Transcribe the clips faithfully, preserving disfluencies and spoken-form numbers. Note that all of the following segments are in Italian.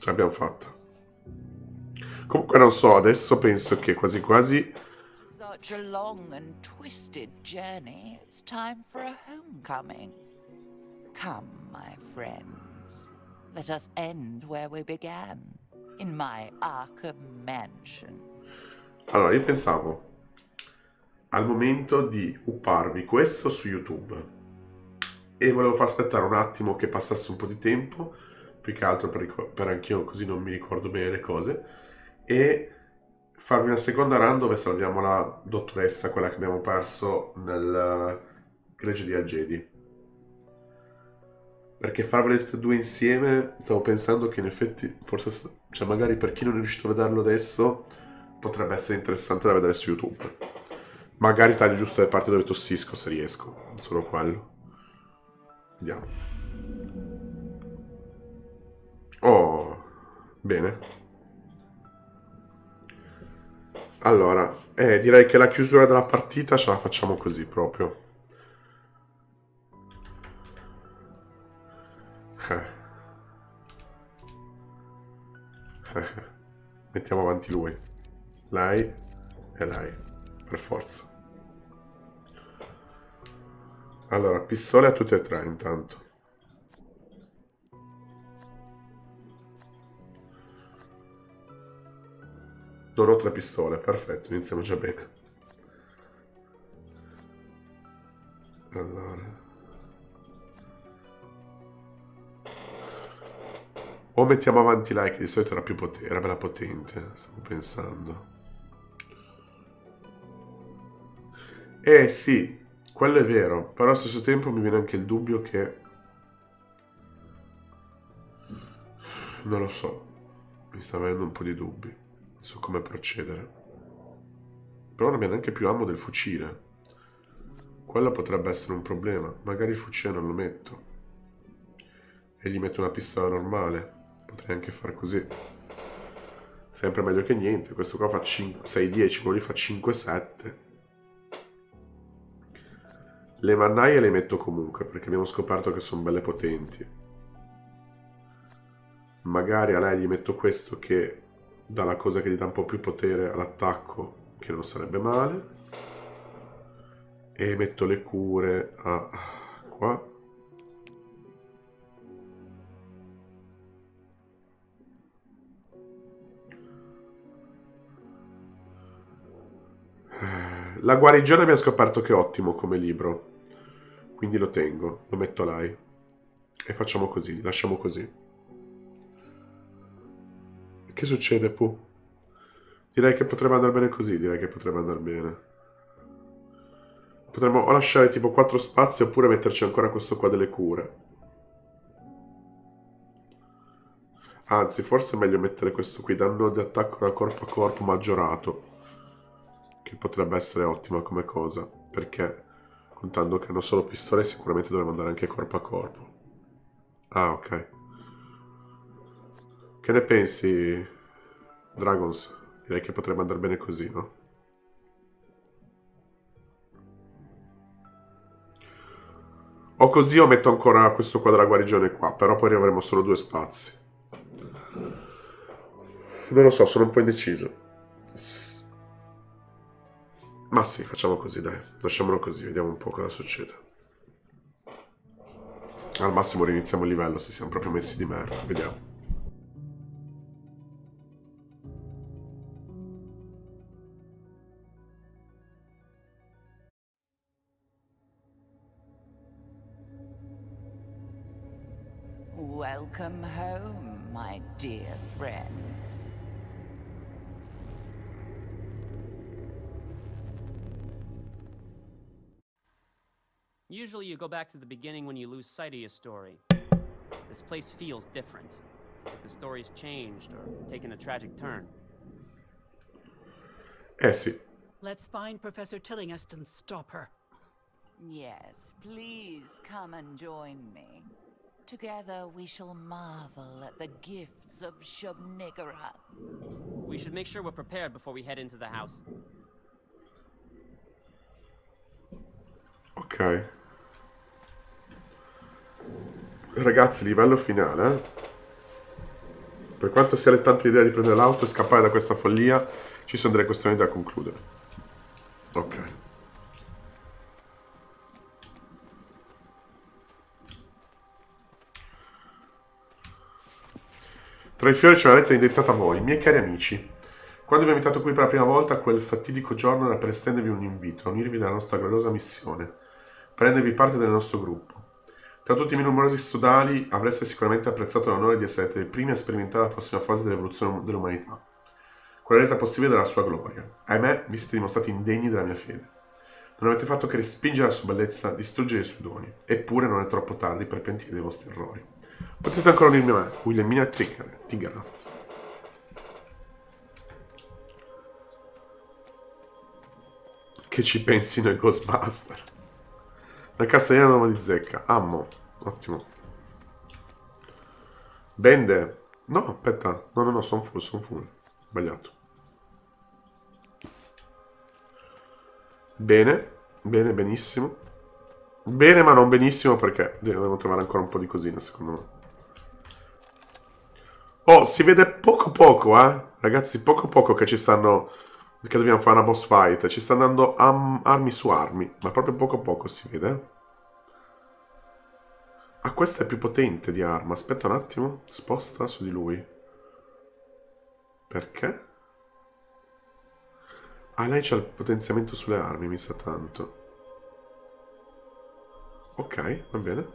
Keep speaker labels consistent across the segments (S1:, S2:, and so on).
S1: Ce l'abbiamo fatta. Comunque non so, adesso penso che quasi quasi...
S2: Such a long and twisted journey, it's time for a homecoming. Come, my friends. Let us end where we began, in my Arkham mansion.
S1: Allora, io pensavo al momento di upparvi questo su YouTube e volevo far aspettare un attimo che passasse un po' di tempo, più che altro per, per anch'io così non mi ricordo bene le cose, e farvi una seconda run dove salviamo la dottoressa, quella che abbiamo perso nel Gregge di Algedi. Perché farvele tutte e due insieme, stavo pensando che in effetti, forse, cioè magari per chi non è riuscito a vederlo adesso, potrebbe essere interessante da vedere su YouTube. Magari taglio giusto le parti dove tossisco se riesco, non solo quello. Vediamo. Oh, bene. Allora, eh, direi che la chiusura della partita ce la facciamo così proprio. Eh. Mettiamo avanti lui. Lei e lei. Per forza. Allora, pistole a tutte e tre intanto. Non ho tre pistole, perfetto, iniziamo già bene. Allora. O mettiamo avanti lei, che di solito era più potente, era bella potente, stavo pensando. Eh sì, quello è vero, però allo stesso tempo mi viene anche il dubbio che... Non lo so, mi sta avendo un po' di dubbi, non so come procedere. Però non abbiamo neanche più ammo del fucile. Quello potrebbe essere un problema, magari il fucile non lo metto. E gli metto una pistola normale, potrei anche fare così. Sempre meglio che niente, questo qua fa sei dieci, quello lì fa cinque sette. Le mannaie le metto comunque, perché abbiamo scoperto che sono belle potenti. Magari a lei gli metto questo che dà la cosa che gli dà un po' più potere all'attacco, che non sarebbe male. E metto le cure a qua. La guarigione abbiamo scoperto che è ottimo come libro, quindi lo tengo, lo metto a lei e facciamo così, lasciamo così. Che succede, Pooh? Direi che potrebbe andare bene così, direi che potrebbe andare bene. Potremmo o lasciare tipo quattro spazi oppure metterci ancora questo qua delle cure. Anzi, forse è meglio mettere questo qui, danno di attacco da corpo a corpo maggiorato, che potrebbe essere ottima come cosa, perché contando che hanno solo pistole sicuramente dovremmo andare anche corpo a corpo. Ah, ok. Che ne pensi, Dragons? Direi che potrebbe andare bene così, no? O così o metto ancora questo qua della guarigione qua, però poi avremo solo due spazi. Non lo so, sono un po' indeciso. Ma sì, facciamo così, dai. Lasciamolo così, vediamo un po' cosa succede. Al massimo riniziamo il livello se siamo proprio messi di merda. Vediamo.
S2: Welcome home, my dear friends.
S3: Usually you go back to the beginning when you lose sight of your story. This place feels different. Like the story's changed or taken a tragic turn.
S1: Eh sì.
S4: Let's find Professor Tillinghast and stop her.
S2: Yes, please come and join me. Together we shall marvel at the gifts of Shub-Niggurath.
S3: We should make sure we're prepared before we head into the house.
S1: Ok. Ragazzi, livello finale. Per quanto sia allettante l'idea di prendere l'auto e scappare da questa follia, ci sono delle questioni da concludere. Ok. Tra i fiori c'è una lettera indirizzata a voi, miei cari amici. Quando vi ho invitato qui per la prima volta, quel fatidico giorno era per estendervi un invito, a unirvi nella nostra gloriosa missione, prendervi parte del nostro gruppo. Tra tutti i miei numerosi sodali avreste sicuramente apprezzato l'onore di essere i primi a sperimentare la prossima fase dell'evoluzione dell'umanità, quella resa possibile dalla sua gloria. Ahimè, vi siete dimostrati indegni della mia fede. Non avete fatto che respingere la sua bellezza, distruggere i suoi doni. Eppure non è troppo tardi per pentire dei vostri errori. Potete ancora unirmi a me, Wilhelmina Triggerast. Che ci pensino i Ghostbuster. La castellana nuova di zecca. Ammo. Ottimo. Bende. No, aspetta. No, no, no, sono full, sono full. Sbagliato. Bene. Bene, benissimo. Bene, ma non benissimo perché devo trovare ancora un po' di cosine, secondo me. Oh, si vede poco poco, eh. Ragazzi, poco poco che ci stanno... Che dobbiamo fare una boss fight. Ci stanno dando armi su armi. Ma proprio poco poco si vede. Ah, questa è più potente di arma. Aspetta un attimo. Sposta su di lui. Perché? Ah, lei c'ha il potenziamento sulle armi, mi sa tanto. Ok, va bene.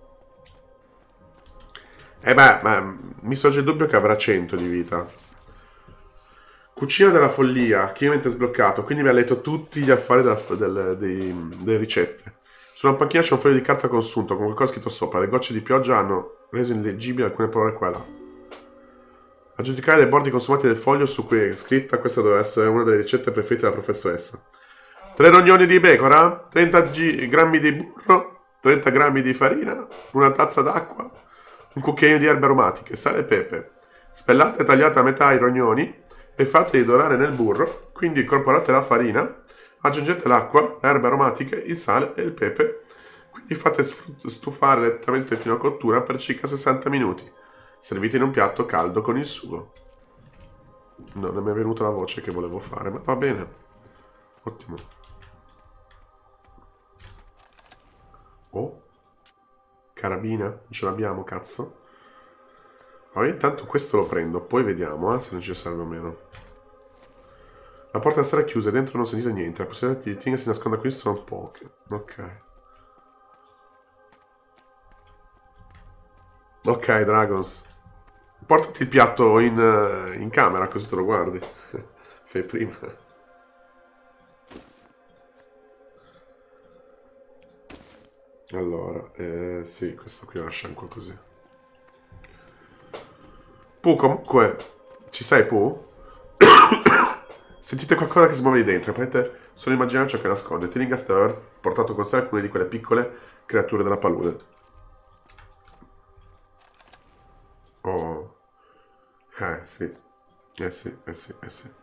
S1: Eh beh, beh, mi sorge il dubbio che avrà cento di vita. Cucina della follia, chiaramente sbloccato, quindi mi ha letto tutti gli affari della, del, dei, delle ricette. Sulla panchina c'è un foglio di carta consunto con qualcosa scritto sopra. Le gocce di pioggia hanno reso illeggibili alcune parole qua e là. A giudicare dai bordi consumati del foglio su cui è scritta, questa doveva essere una delle ricette preferite della professoressa. tre rognoni di pecora, trenta grammi di burro, trenta grammi di farina, una tazza d'acqua, un cucchiaino di erbe aromatiche, sale e pepe. Spellate e tagliate a metà i rognoni e fateli dorare nel burro, quindi incorporate la farina, aggiungete l'acqua, le erbe aromatiche, il sale e il pepe, quindi fate stufare lentamente fino a cottura per circa sessanta minuti. Servite in un piatto caldo con il sugo. Non mi è venuta la voce che volevo fare, ma va bene. Ottimo. Oh. Carabina? Non ce l'abbiamo, cazzo. Ma intanto questo lo prendo, poi vediamo eh, se non ci serve o meno. La porta sarà chiusa e dentro non sentite niente. La possibilità di Tinga si nasconda qui sono poche. Ok. Ok, Dragons. Portati il piatto in, uh, in camera così te lo guardi. Fai prima. Allora, eh, sì, questo qui lo lasciamo qua così. Pooh, comunque, ci sei Pooh? Sentite qualcosa che si muove lì dentro, potete solo immaginare ciò che nasconde. Tingas deve aver portato con sé alcune di quelle piccole creature della palude. Oh. Eh, sì. Eh sì, eh sì, eh sì.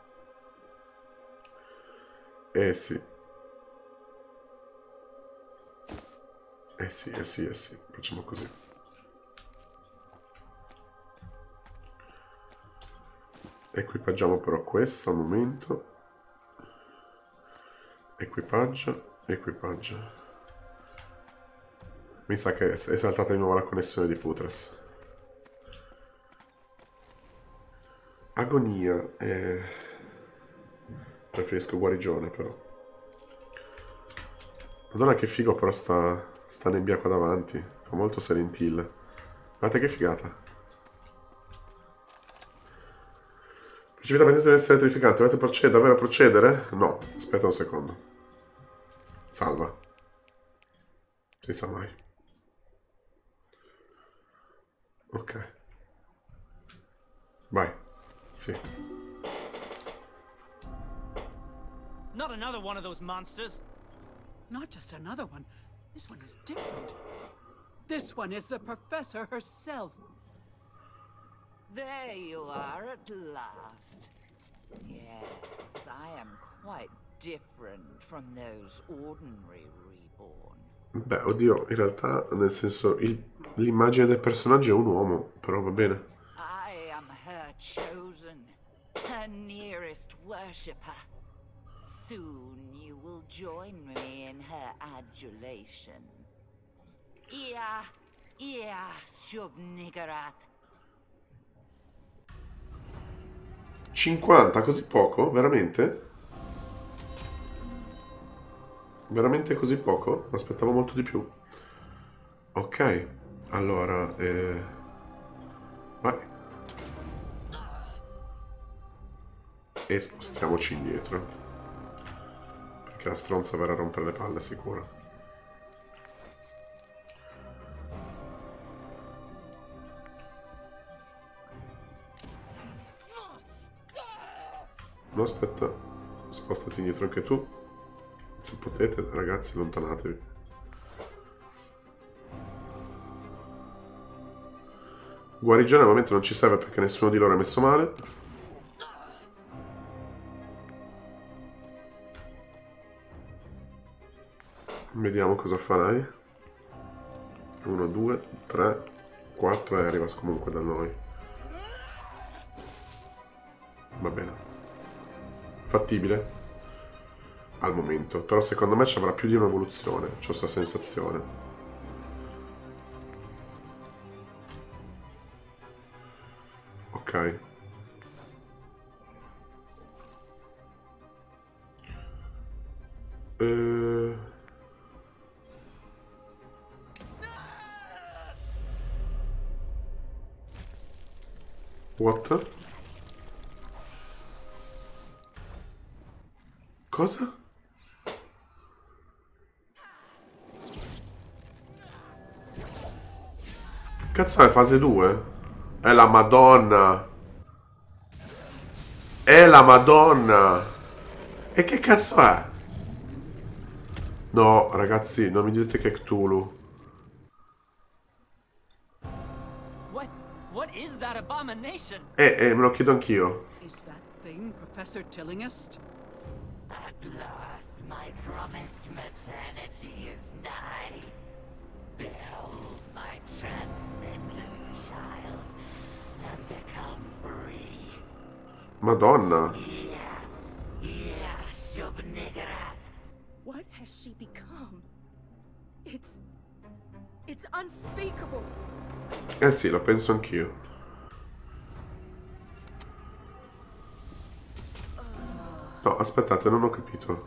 S1: Eh sì. Eh sì, eh sì, eh sì. Facciamo così. Equipaggiamo però questo al momento. Equipaggio, equipaggio. Mi sa che è saltata di nuovo la connessione di Putres. Agonia. Eh... Preferisco guarigione però. Madonna che figo però sta, sta nebbia qua davanti. Fa molto Silent Hill. Guardate che figata. Precipita presenza deve essere terrificante. Dovete procedere, davvero procedere? No, aspetta un secondo. Salva. Si sa mai. Ok. Vai. Sì.
S3: Not another one of those monsters.
S4: Not just another one. This one is different. This one is the professor herself.
S2: There you are at last. Yes, I am quite different from those ordinary reborn.
S1: Beh, oddio, in realtà, nel senso, l'immagine del personaggio è un uomo, però va bene.
S2: I am her chosen, her nearest worshipper. Soon you will join me in her adulation. Ia, ia, Shub-Niggurath.
S1: cinquanta, così poco? Veramente? Veramente così poco? Mi aspettavo molto di più. Ok, allora... Eh... Vai. E spostiamoci indietro. Perché la stronza verrà a rompere le palle, sicuro. No, aspetta. Spostati indietro anche tu. Se potete, ragazzi, allontanatevi. Guarigione al momento non ci serve perché nessuno di loro è messo male. Vediamo cosa farai. uno, due, tre, quattro e arriva comunque da noi. Va bene. Fattibile. Al momento. Però secondo me ci avrà più di un'evoluzione. C'ho questa sensazione. Ok. Eh... What? Cosa? Cazzo è fase due? È la Madonna! È la Madonna! E che cazzo è? No, ragazzi, non mi dite che è Cthulhu.
S3: What? What is that abomination?
S1: Eh, eh, me lo chiedo anch'io.
S4: Is that thing Professor Tillingist?
S2: At last, my promised maternity is nigh. Behold my transcendent child and become free.
S1: Madonna.
S2: Yeah, yeah, Shub-Niggurath.
S5: What has she become? It's... It's unspeakable.
S1: Eh sì, lo penso anch'io. No, aspettate, non ho capito.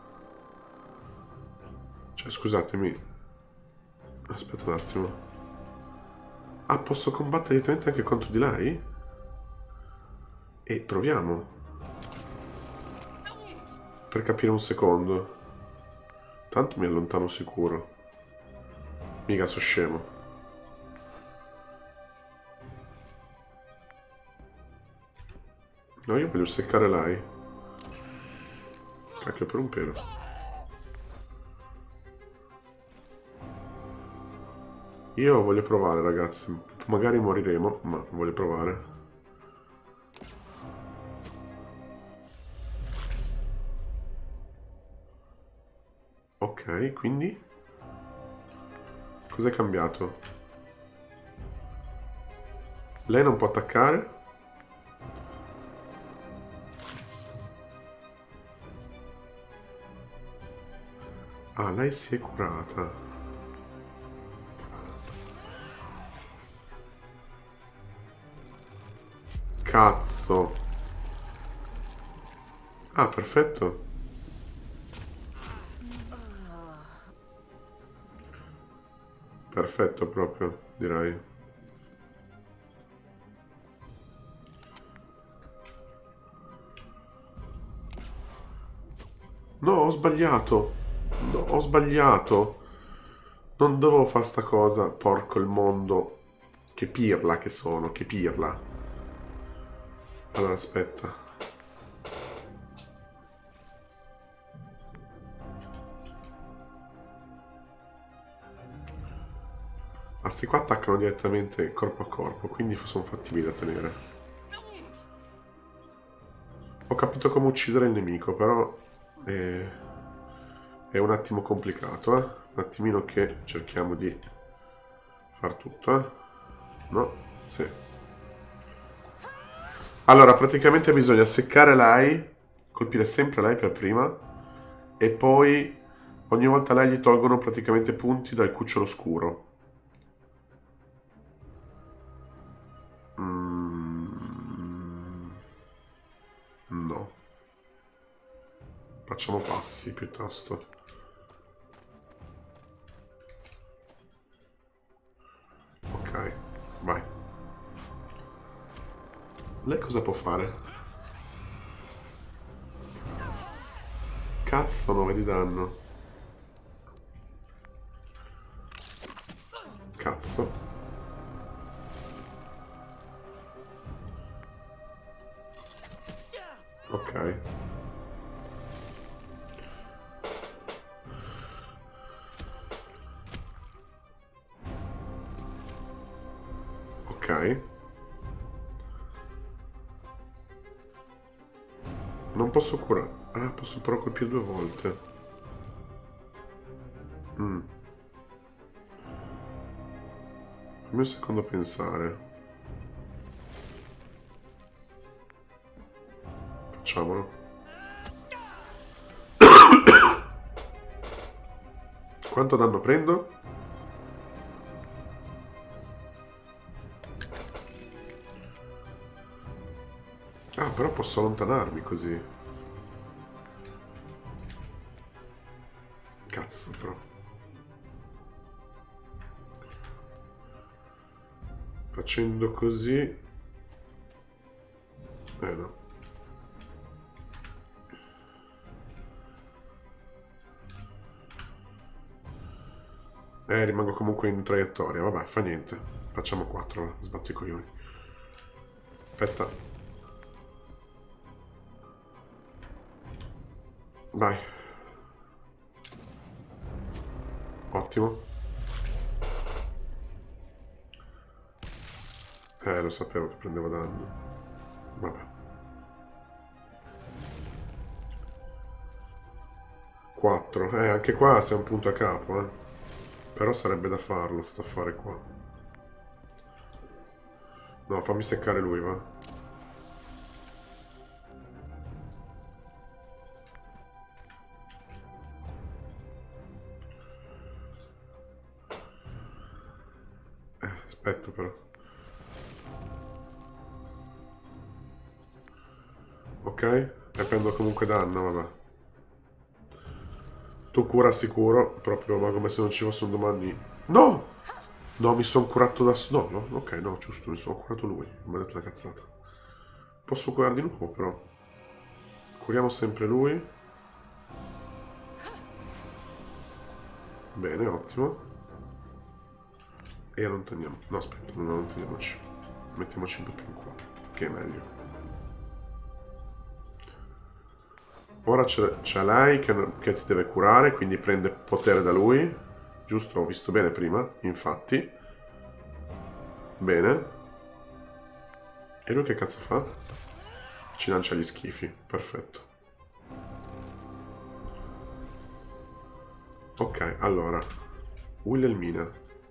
S1: Cioè, scusatemi. Aspetta un attimo. Ah, posso combattere direttamente anche contro di lei? E proviamo. Per capire un secondo. Tanto mi allontano sicuro. Mica so scemo. No, io voglio seccare lei. Cacchio, per un pelo. Io voglio provare, ragazzi. Magari moriremo, ma voglio provare. Ok, quindi... Cos'è cambiato? Lei non può attaccare? Ah, lei si è curata. Cazzo. Ah, perfetto. Perfetto proprio, direi. No, ho sbagliato. No, ho sbagliato. Non dovevo fare sta cosa. Porco il mondo. Che pirla che sono, che pirla. Allora, aspetta. Ah, sti qua attaccano direttamente corpo a corpo, quindi sono fattibili da tenere. Ho capito come uccidere il nemico, però è, è un attimo complicato, eh? Un attimino che cerchiamo di far tutto, eh? No? Sì. Allora, praticamente bisogna seccare lei, colpire sempre lei per prima, e poi ogni volta a lei gli tolgono praticamente punti dal cucciolo scuro. Mm. No. Facciamo passi piuttosto. Ok, vai. Lei cosa può fare? Cazzo, nove di danno. Cazzo. Ok. Ok. Non posso curare. Ah, posso però colpire due volte. Mm. Fammi un secondo a pensare. Facciamolo. Quanto danno prendo? Ah, però posso allontanarmi così. Cazzo, però. Facendo così... Eh no. Eh, rimango comunque in traiettoria. Vabbè, fa niente. Facciamo quattro, sbatto i coglioni. Aspetta. Vai. Ottimo. Eh, lo sapevo che prendevo danno. Vabbè. quattro. Eh, anche qua sei un punto a capo, eh. Però sarebbe da farlo, sto affare qua. No, fammi seccare lui, va. Eh, aspetta però. Ok, e prendo comunque danno, vabbè. Tu cura sicuro, proprio, ma come se non ci fossero domani. No! No, mi sono curato da... No, no, ok, no, giusto, mi sono curato lui. Mi ha detto una cazzata. Posso curare di nuovo, però. Curiamo sempre lui. Bene, ottimo. E allontaniamo. No, aspetta, non allontaniamoci. Mettiamoci un po' più in qua, che è meglio. Ora c'è lei che, che si deve curare, quindi prende potere da lui. Giusto? Ho visto bene prima, infatti. Bene. E lui che cazzo fa? Ci lancia gli schifi. Perfetto. Ok, allora. Wilhelmina.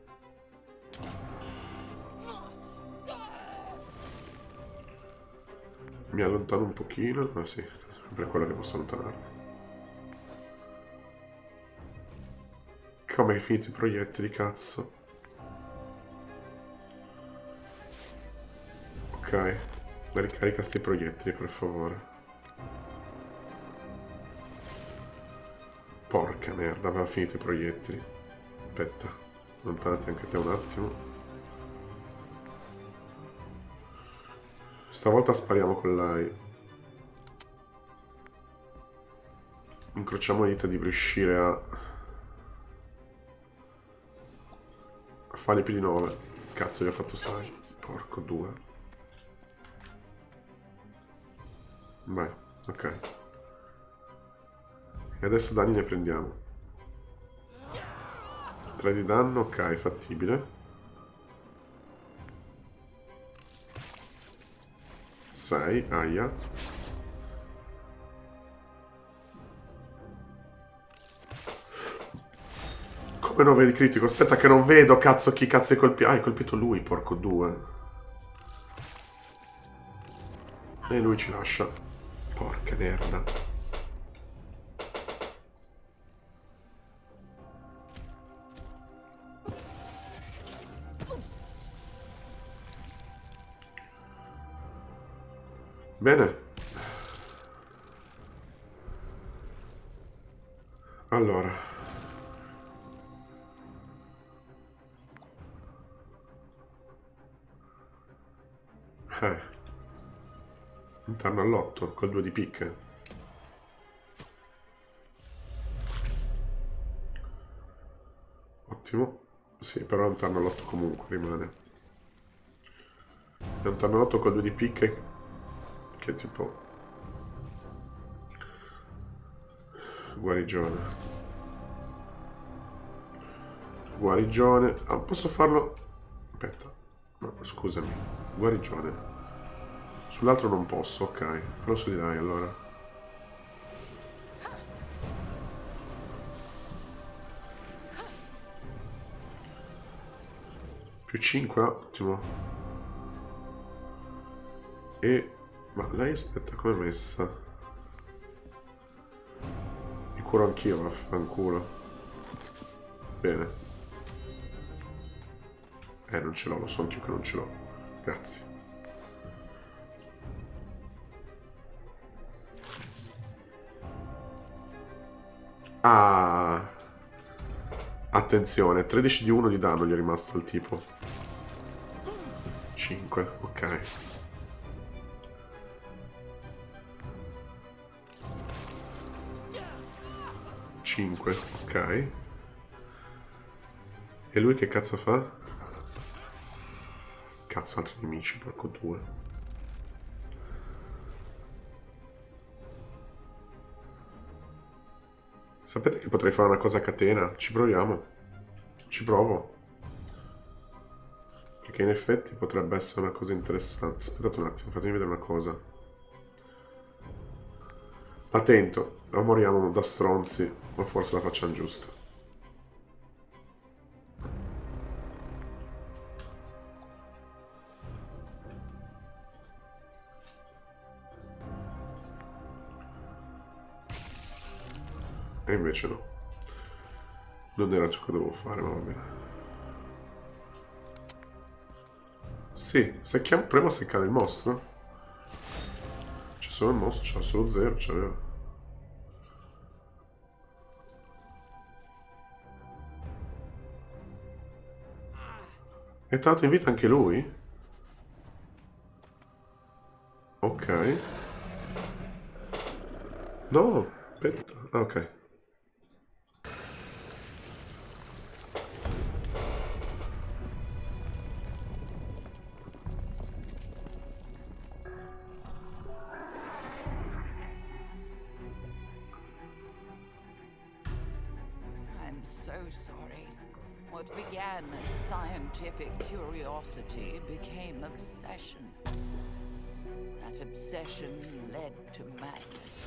S1: Mi allontano un pochino. Ah sì, sempre quello che posso allontanare. Come hai finito i proiettili, cazzo? Ok. Ricarica sti proiettili, per favore. Porca merda, aveva finito i proiettili. Aspetta, allontanati anche te un attimo. Stavolta spariamo con lei. Incrociamo le dita di riuscire a... a fargli più di nove. Cazzo, gli ho fatto sei. Porco due. Vai, ok. E adesso danni ne prendiamo. tre di danno, ok, fattibile. sei, aia. Come nove di critico? Aspetta che non vedo, cazzo, chi cazzo hai colpito. Ah, hai colpito lui, porco due. E lui ci lascia. Porca merda. Bene. Allora. Eh. Interno all'otto, col due di picche. Ottimo. Sì, però interno all'otto comunque rimane. Interno all'otto col due di picche, che tipo... Guarigione. Guarigione. Ah, posso farlo... Aspetta. No, scusami. Guarigione. Sull'altro non posso, ok. Fallo su di là allora. Più cinque, ottimo. E... Ma lei aspetta, com'è messa? Mi curo anch'io, vaffanculo. Bene. Eh, non ce l'ho, lo so anch'io che non ce l'ho. Grazie. Ah... Attenzione, tredici di uno di danno gli è rimasto il tipo. cinque, ok. cinque, ok. E lui che cazzo fa? Cazzo, altri nemici, porco due. Sapete che potrei fare una cosa a catena? Ci proviamo. Ci provo. Perché in effetti potrebbe essere una cosa interessante. Aspettate un attimo, fatemi vedere una cosa. Attento, o moriamo da stronzi, ma forse la facciamo giusta. E invece no. Non era ciò che dovevo fare, ma va bene. Sì, secchiamo, proviamo a seccare il mostro. C'è solo il mostro, c'è solo zero, c'aveva. È stato in vita anche lui? Ok. No, aspetta. Ah, ok.
S2: I'm so sorry. What began as scientific curiosity became obsession. That obsession led to madness.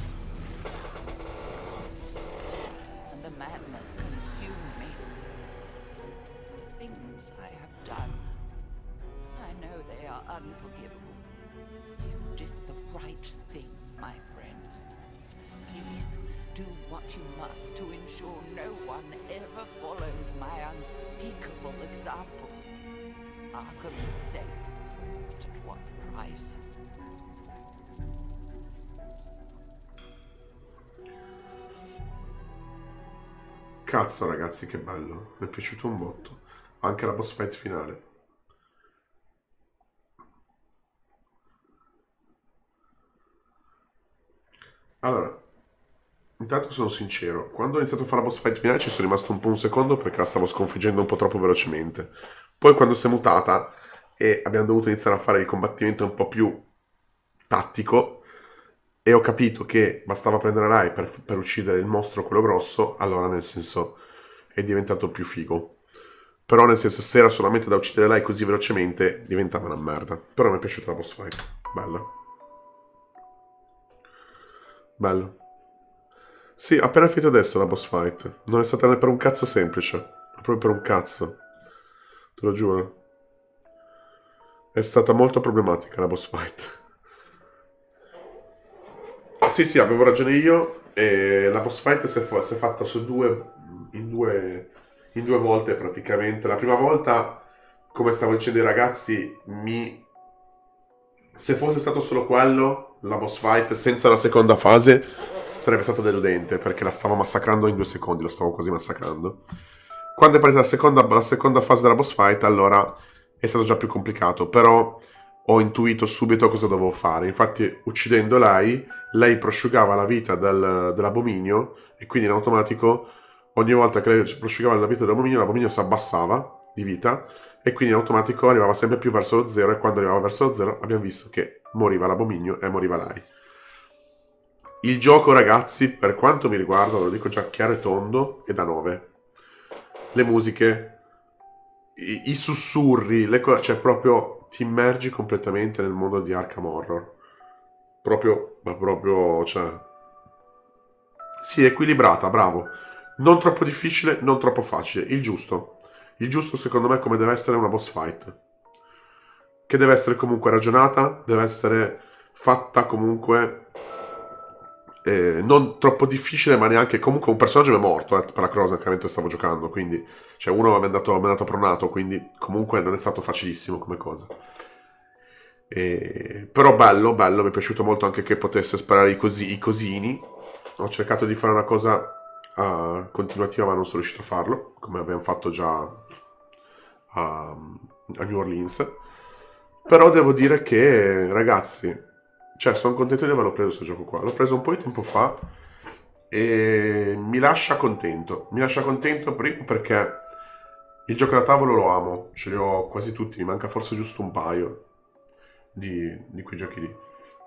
S2: And the madness consumed me. The things I have done, I know they are unforgivable. You did the right thing, my friends. Please, do what you must to ensure no one ever follows my unspeakable example. Arkham is safe, but at what price?
S1: Cazzo ragazzi, che bello. Mi è piaciuto un botto. Anche la boss fight finale. Allora, intanto sono sincero, quando ho iniziato a fare la boss fight finale ci sono rimasto un po' un secondo perché la stavo sconfiggendo un po' troppo velocemente. Poi quando si è mutata e abbiamo dovuto iniziare a fare il combattimento un po' più tattico e ho capito che bastava prendere l'A I per, per uccidere il mostro, quello grosso, allora nel senso è diventato più figo. Però nel senso, se era solamente da uccidere l'A I così velocemente diventava una merda. Però mi è piaciuta la boss fight, bella. Bello. Sì, appena finito adesso la boss fight. Non è stata per un cazzo semplice. Proprio per un cazzo. Te lo giuro. È stata molto problematica la boss fight. sì, sì, avevo ragione io. E la boss fight si è, fa- si è fatta su due in, due... in due volte praticamente. La prima volta, come stavo dicendo ai ragazzi, mi... se fosse stato solo quello, la boss fight, senza la seconda fase, sarebbe stato deludente, perché la stavo massacrando in due secondi, lo stavo quasi massacrando. Quando è partita la seconda, la seconda fase della boss fight, allora è stato già più complicato, però ho intuito subito cosa dovevo fare. Infatti, uccidendo lei, lei prosciugava la vita del, dell'abominio, e quindi in automatico, ogni volta che lei prosciugava la vita dell'abominio, l'abominio si abbassava di vita, e quindi in automatico arrivava sempre più verso lo zero, e quando arrivava verso lo zero abbiamo visto che moriva l'abominio e moriva lei. Il gioco, ragazzi, per quanto mi riguarda, ve lo dico già chiaro e tondo, è da nove. Le musiche, i, i sussurri, le cose, cioè proprio ti immergi completamente nel mondo di Arkham Horror. Proprio, ma proprio, cioè... sì, equilibrata, bravo. Non troppo difficile, non troppo facile, il giusto. Il giusto secondo me come deve essere una boss fight. Che deve essere comunque ragionata, deve essere fatta comunque... Eh, non troppo difficile, ma neanche... Comunque un personaggio è morto, eh, per la cronaca mentre stavo giocando, quindi... Cioè uno mi è andato, mi è andato pronato, quindi comunque non è stato facilissimo come cosa. E... Però bello, bello, mi è piaciuto molto anche che potesse sparare i, cosi, i cosini. Ho cercato di fare una cosa uh, continuativa, ma non sono riuscito a farlo, come abbiamo fatto già a, a New Orleans. Però devo dire che, ragazzi... Cioè, sono contento di averlo preso questo gioco qua. L'ho preso un po' di tempo fa e mi lascia contento. Mi lascia contento primo perché il gioco da tavolo lo amo. Ce li ho quasi tutti, mi manca forse giusto un paio di, di quei giochi lì.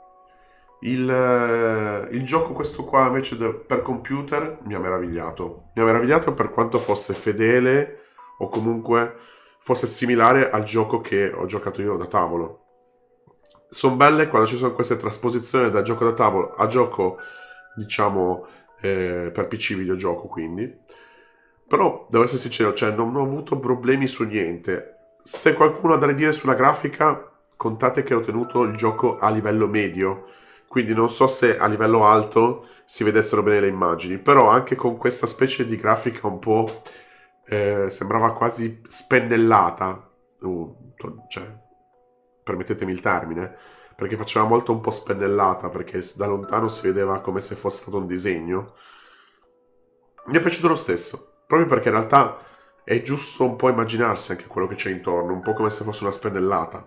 S1: Il, il gioco questo qua invece de, per computer mi ha meravigliato. Mi ha meravigliato per quanto fosse fedele o comunque fosse similare al gioco che ho giocato io da tavolo. Sono belle quando ci sono queste trasposizioni da gioco da tavolo a gioco, diciamo, eh, per P C videogioco, quindi. Però, devo essere sincero, cioè, non ho avuto problemi su niente. Se qualcuno ha da ridire sulla grafica, contate che ho tenuto il gioco a livello medio, quindi non so se a livello alto si vedessero bene le immagini, però anche con questa specie di grafica un po'... Eh, sembrava quasi spennellata, uh, cioè... permettetemi il termine, perché faceva molto un po' spennellata, perché da lontano si vedeva come se fosse stato un disegno. Mi è piaciuto lo stesso, proprio perché in realtà è giusto un po' immaginarsi anche quello che c'è intorno, un po' come se fosse una spennellata.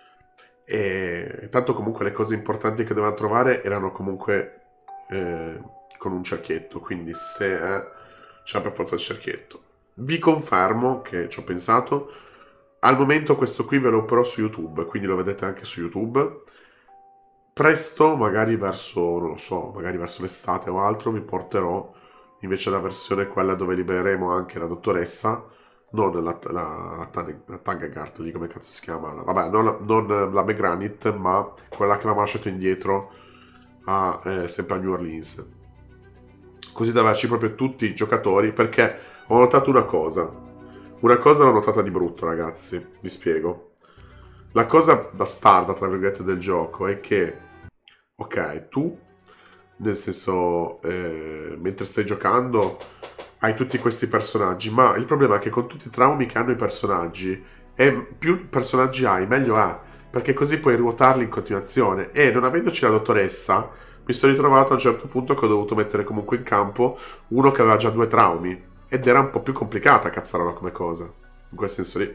S1: E tanto comunque le cose importanti che dovevano trovare erano comunque eh, con un cerchietto, quindi se eh, c'era per forza il cerchietto. Vi confermo che ci ho pensato. Al momento questo qui ve lo però su YouTube, quindi lo vedete anche su YouTube. Presto, magari verso, non lo so, magari verso l'estate o altro, vi porterò invece la versione quella dove libereremo anche la dottoressa, non la, la, la, Tang, la Tangagart, lì come cazzo si chiama, vabbè, non la, non la McGranit, ma quella che avevamo lasciato indietro a, eh, sempre a New Orleans. Così da averci proprio tutti i giocatori, perché ho notato una cosa. Una cosa l'ho notata di brutto, ragazzi, vi spiego. La cosa bastarda, tra virgolette, del gioco è che, ok, tu, nel senso, eh, mentre stai giocando, hai tutti questi personaggi, ma il problema è che con tutti i traumi che hanno i personaggi, e più personaggi hai, meglio è, perché così puoi ruotarli in continuazione. E non avendoci la dottoressa, mi sono ritrovato a un certo punto che ho dovuto mettere comunque in campo uno che aveva già due traumi. Ed era un po' più complicata cazzarola come cosa, in quel senso lì.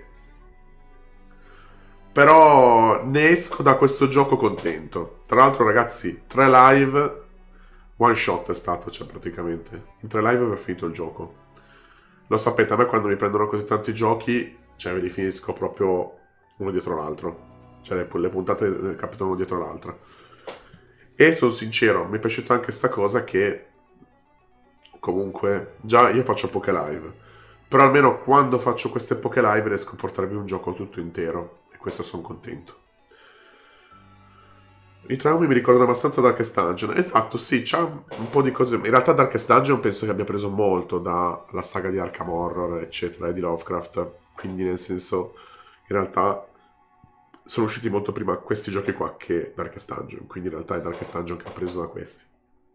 S1: Però ne esco da questo gioco contento. Tra l'altro, ragazzi, tre live, one shot è stato, cioè praticamente. In tre live avevo finito il gioco. Lo sapete, a me quando mi prendono così tanti giochi, cioè ve li finisco proprio uno dietro l'altro. Cioè le, le puntate capitano uno dietro l'altra. E sono sincero, mi è piaciuta anche sta cosa che... Comunque, già io faccio poche live, però almeno quando faccio queste poche live riesco a portarvi un gioco tutto intero, e questo sono contento. I traumi mi ricordano abbastanza Darkest Dungeon. Esatto, sì, c'ha un po' di cose. In realtà Darkest Dungeon penso che abbia preso molto dalla saga di Arkham Horror, eccetera, e di Lovecraft, quindi nel senso, in realtà sono usciti molto prima questi giochi qua che Darkest Dungeon, quindi in realtà è Darkest Dungeon che ha preso da questi.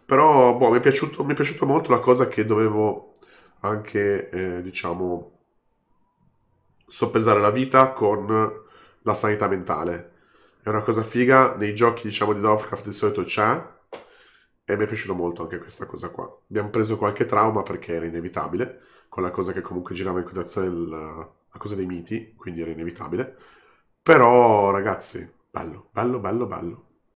S1: Però, boh, mi è piaciuto, mi è piaciuto molto la cosa che dovevo anche, eh, diciamo, soppesare la vita con la sanità mentale. È una cosa figa, nei giochi, diciamo, di Lovecraft di solito c'è, e mi è piaciuto molto anche questa cosa qua. Abbiamo preso qualche trauma perché era inevitabile, con la cosa che comunque girava in continuazione il- la cosa dei miti, quindi era inevitabile. Però, ragazzi, bello, bello, bello, bello.